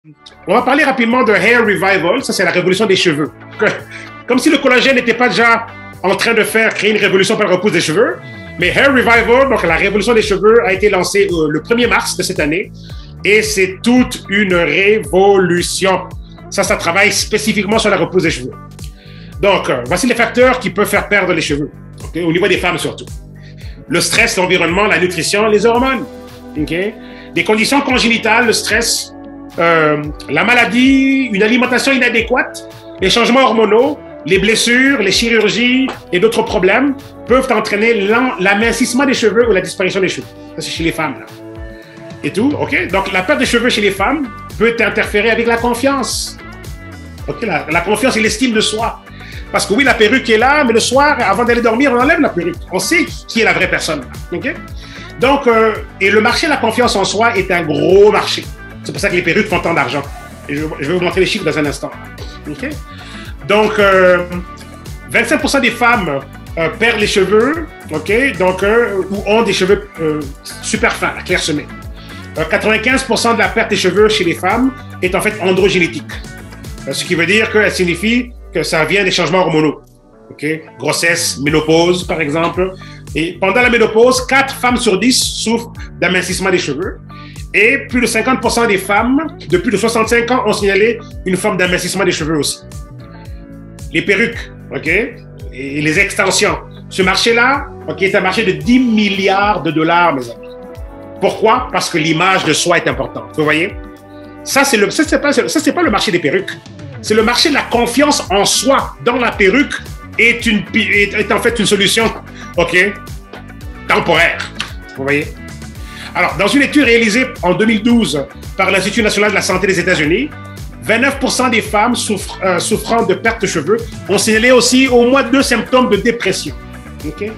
On va parler rapidement de Hair Revival, ça c'est la révolution des cheveux. Comme si le collagène n'était pas déjà en train de créer une révolution par la repousse des cheveux, mais Hair Revival, donc la révolution des cheveux, a été lancée le 1er mars de cette année, et c'est toute une révolution. Ça travaille spécifiquement sur la repousse des cheveux. Donc, voici les facteurs qui peuvent faire perdre les cheveux, okay, au niveau des femmes surtout. Le stress, l'environnement, la nutrition, les hormones. Okay? Des conditions congénitales, le stress, la maladie, une alimentation inadéquate, les changements hormonaux, les blessures, les chirurgies et d'autres problèmes peuvent entraîner l'amincissement des cheveux ou la disparition des cheveux. Ça, c'est chez les femmes, là. Et tout, OK? Donc, la perte de cheveux chez les femmes peut interférer avec la confiance. OK? La confiance et l'estime de soi. Parce que oui, la perruque est là, mais le soir, avant d'aller dormir, on enlève la perruque. On sait qui est la vraie personne. OK? Donc, et le marché de la confiance en soi est un gros marché. C'est pour ça que les perruques font tant d'argent. Et je vais vous montrer les chiffres dans un instant. OK? Donc, 25% des femmes perdent les cheveux, OK? Donc, ou ont des cheveux super fins, clairsemés. 95% de la perte des cheveux chez les femmes est en fait androgénétique. Ce qui veut dire qu'elle signifie que ça vient des changements hormonaux. Okay? Grossesse, ménopause, par exemple. Et pendant la ménopause, 4 femmes sur 10 souffrent d'amincissement des cheveux. Et plus de 50% des femmes de plus de 65 ans ont signalé une forme d'amincissement des cheveux aussi. Les perruques, OK? Et les extensions. Ce marché-là, OK, est un marché de 10 milliards de dollars, mes amis. Pourquoi? Parce que l'image de soi est importante. Vous voyez? Ça, c'est pas le marché des perruques. C'est le marché de la confiance en soi. Dans la perruque est en fait une solution, OK, temporaire. Vous voyez? Alors, dans une étude réalisée en 2012 par l'Institut national de la santé des États-Unis, 29% des femmes souffrant de perte de cheveux ont signalé aussi au moins 2 symptômes de dépression. OK?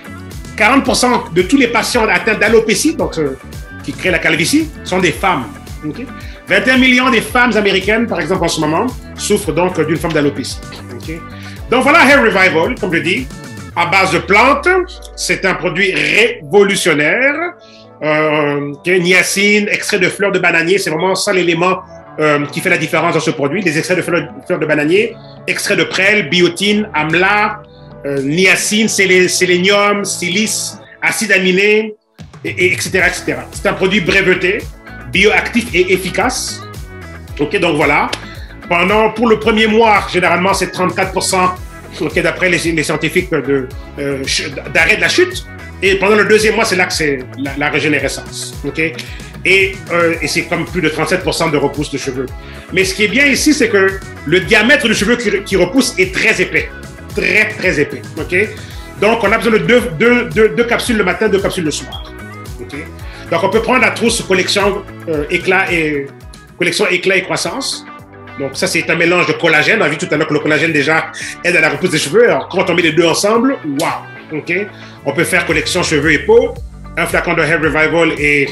40% de tous les patients atteints d'alopécie, donc qui créent la calvitie, sont des femmes. Okay? 21 millions des femmes américaines, par exemple en ce moment, souffrent donc d'une forme d'alopécie. Okay? Donc voilà Hair Revival, comme je dis, à base de plantes. C'est un produit révolutionnaire. Niacine, extrait de fleurs de bananier, c'est vraiment ça l'élément qui fait la différence dans ce produit. Les extraits de fleurs de bananier, extrait de prêle, biotine, amla, niacine, sélénium, silice, acide aminé, etc., etc. C'est un produit breveté, bioactif et efficace. OK, donc voilà. Pour le premier mois, généralement, c'est 34%, okay, d'après les scientifiques, d'arrêt de la chute. Et pendant le deuxième mois, c'est là que c'est la régénérescence. Okay? Et c'est comme plus de 37% de repousse de cheveux. Mais ce qui est bien ici, c'est que le diamètre de cheveux qui repousse est très épais. Très, très épais. Okay? Donc, on a besoin de deux capsules le matin, 2 capsules le soir. Okay? Donc, on peut prendre la trousse collection éclat et croissance. Donc, ça, c'est un mélange de collagène. On a vu tout à l'heure que le collagène, déjà, aide à la repousse des cheveux. Alors, quand on met les deux ensemble, waouh! OK? On peut faire collection cheveux et peau, 1 flacon de Hair Revival et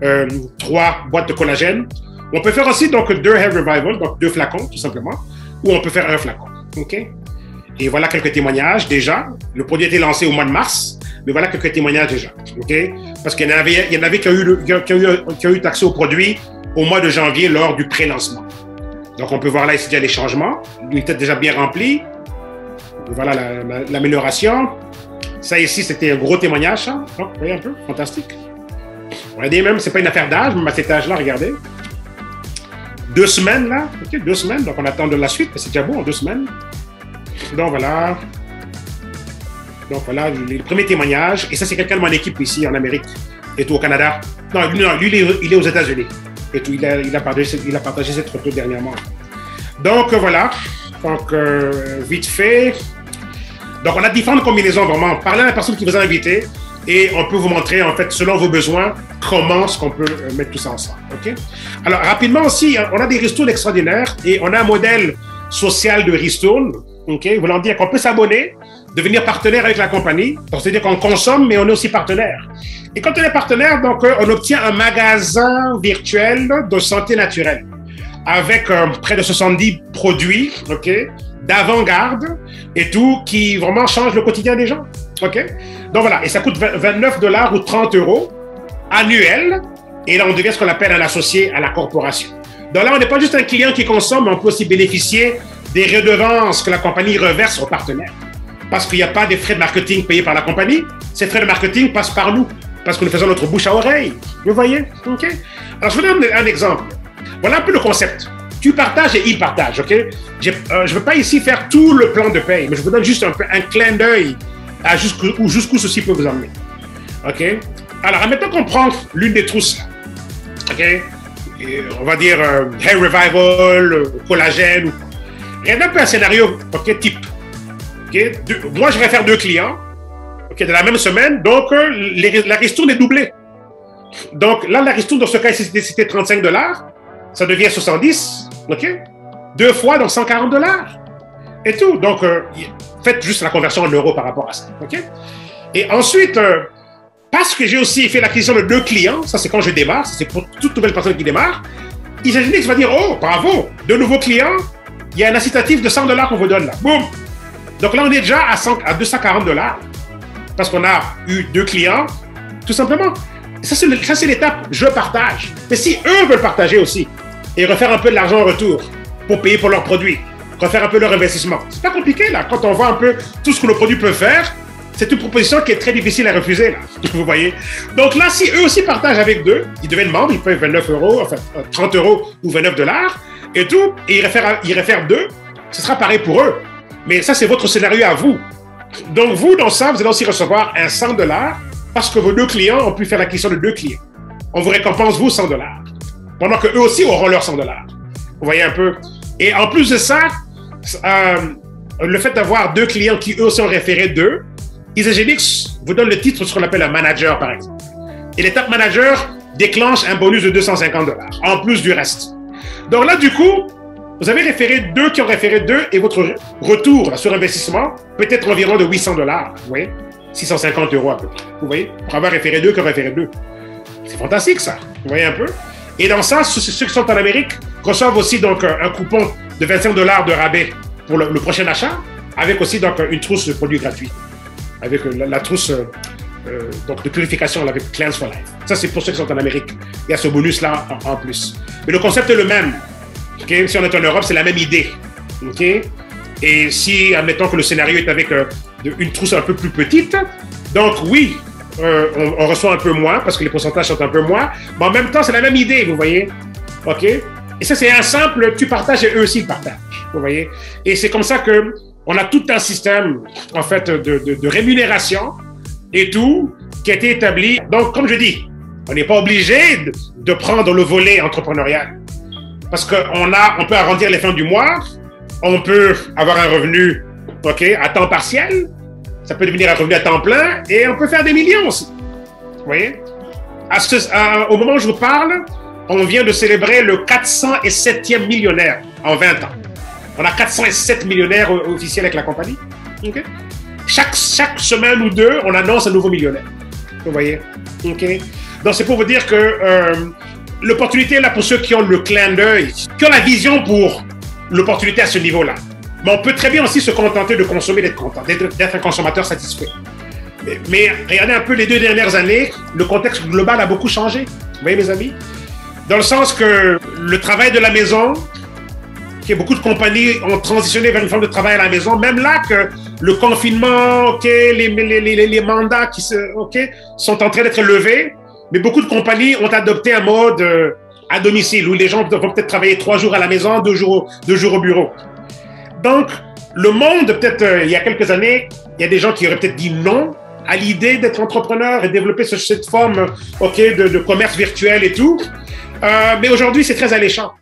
3 boîtes de collagène. On peut faire aussi donc 2 Hair Revival, donc 2 flacons, tout simplement, ou on peut faire 1 flacon. OK? Et voilà quelques témoignages déjà. Le produit a été lancé au mois de mars, mais voilà quelques témoignages déjà. OK? Parce qu'il y en avait qui ont eu accès au produit au mois de janvier lors du pré-lancement. Donc, on peut voir là ici déjà les changements. Une tête déjà bien remplie. Voilà l'amélioration. Ça ici, c'était un gros témoignage, ça. Oh, vous voyez un peu? Fantastique. Regardez même, c'est pas une affaire d'âge, même à cet âge-là, regardez. 2 semaines, là. OK, 2 semaines. Donc, on attend de la suite, mais c'est déjà beau en 2 semaines. Donc, voilà. Donc, voilà, le premier témoignage. Et ça, c'est quelqu'un de mon équipe ici, en Amérique, et tout au Canada. Non, lui il est aux États-Unis. Et tout, il a partagé cette photo dernièrement. Donc, voilà. Donc, vite fait. Donc, on a différentes combinaisons, vraiment. Parlez à la personne qui vous a invité et on peut vous montrer, en fait, selon vos besoins, comment est-ce qu'on peut mettre tout ça ensemble. OK? Alors, rapidement aussi, on a des ristournes extraordinaires et on a un modèle social de ristourne. OK? Voulant dire qu'on peut s'abonner, devenir partenaire avec la compagnie. Donc, c'est-à-dire qu'on consomme, mais on est aussi partenaire. Et quand on est partenaire, donc, on obtient un magasin virtuel de santé naturelle avec près de 70 produits, OK, d'avant-garde et tout, qui vraiment change le quotidien des gens. OK? Donc voilà, et ça coûte 29 $ ou 30 € annuels, et là on devient ce qu'on appelle un associé à la corporation. Donc là, on n'est pas juste un client qui consomme, mais on peut aussi bénéficier des redevances que la compagnie reverse aux partenaires. Parce qu'il n'y a pas des frais de marketing payés par la compagnie. Ces frais de marketing passent par nous, parce que nous faisons notre bouche à oreille. Vous voyez? OK? Alors, je vous donne un exemple. Voilà un peu le concept. Tu partages et il partage, OK? Je ne veux pas ici faire tout le plan de paye, mais je vous donne juste un clin d'œil à jusqu'où ceci peut vous emmener. OK? Alors, admettons qu'on prend l'une des trousses, là. OK? Et on va dire Hair Revival, collagène. Regardez un peu un scénario, OK, type. OK? Moi, je vais faire 2 clients, OK, de la même semaine, donc la ristourne est doublée. Donc là, la ristourne, dans ce cas, c'était 35 $, ça devient 70, OK? 2 fois, donc 140 $. Et tout. Donc, faites juste la conversion en euros par rapport à ça, OK? Et ensuite, parce que j'ai aussi fait l'acquisition de 2 clients, ça c'est quand je démarre, c'est pour toute nouvelle personne qui démarre, Isagenix va dire, oh, bravo, 2 nouveaux clients, il y a un incitatif de 100 $ qu'on vous donne là. Boum! Donc là, on est déjà à 240 $, parce qu'on a eu 2 clients, tout simplement. Ça, c'est l'étape je partage. Mais si eux veulent partager aussi, et refaire un peu de l'argent en retour, pour payer pour leurs produits, refaire un peu leur investissement, c'est pas compliqué là, quand on voit un peu tout ce que nos produits peuvent faire, c'est une proposition qui est très difficile à refuser, là, vous voyez. Donc là, si eux aussi partagent avec 2, ils deviennent membres, ils payent 29 €, enfin 30 € ou 29 $, et tout, et ils réfèrent 2, ce sera pareil pour eux. Mais ça, c'est votre scénario à vous. Donc vous, dans ça, vous allez aussi recevoir un 100 $ parce que vos 2 clients ont pu faire l'acquisition de 2 clients. On vous récompense, vous, 100 $, pendant qu'eux aussi auront leurs 100 $. Vous voyez un peu. Et en plus de ça, le fait d'avoir 2 clients qui, eux aussi, ont référé 2, Isagenix vous donne le titre sur ce qu'on appelle un manager, par exemple. Et l'étape manager déclenche un bonus de 250 $, en plus du reste. Donc là, du coup, vous avez référé 2 qui ont référé 2 et votre retour là, sur investissement peut être environ de 800 $. Vous voyez? 650 € à peu près. Vous voyez? Pour avoir référé 2 qui ont référé 2. C'est fantastique, ça. Vous voyez un peu? Et dans ça, ceux qui sont en Amérique reçoivent aussi donc un coupon de 25 $ de rabais pour le prochain achat, avec aussi donc une trousse de produits gratuits. Avec la trousse donc de purification avec Cleanse for Life. Ça, c'est pour ceux qui sont en Amérique. Il y a ce bonus-là en plus. Mais le concept est le même. Okay? Si on est en Europe, c'est la même idée. Okay? Et si, admettons que le scénario est avec une trousse un peu plus petite, donc oui, on reçoit un peu moins parce que les pourcentages sont un peu moins, mais en même temps, c'est la même idée, vous voyez. OK? Et ça, c'est un simple, tu partages et eux aussi ils partagent, vous voyez. Et c'est comme ça qu'on a tout un système, en fait, de rémunération et tout qui a été établi. Donc, comme je dis, on n'est pas obligé de prendre le volet entrepreneurial parce qu'on peut arrondir les fins du mois, on peut avoir un revenu, OK, à temps partiel, ça peut devenir un revenu à temps plein et on peut faire des millions aussi. Vous voyez? Au moment où je vous parle, on vient de célébrer le 407e millionnaire en 20 ans. On a 407 millionnaires officiels avec la compagnie. Okay? Chaque semaine ou 2, on annonce un nouveau millionnaire. Vous voyez? Okay? Donc, c'est pour vous dire que l'opportunité est là pour ceux qui ont le clin d'œil, qui ont la vision pour l'opportunité à ce niveau-là. Mais on peut très bien aussi se contenter de consommer, d'être content, d'être un consommateur satisfait. Mais regardez un peu les 2 dernières années, le contexte global a beaucoup changé. Vous voyez, mes amis? Dans le sens que le travail de la maison, beaucoup de compagnies ont transitionné vers une forme de travail à la maison, même là que le confinement, les mandats qui sont en train d'être levés, mais beaucoup de compagnies ont adopté un mode à domicile où les gens vont peut-être travailler 3 jours à la maison, 2 jours au bureau. Donc, le monde, peut-être il y a quelques années, il y a des gens qui auraient peut-être dit non à l'idée d'être entrepreneur et développer cette forme de commerce virtuel et tout. Mais aujourd'hui, c'est très alléchant.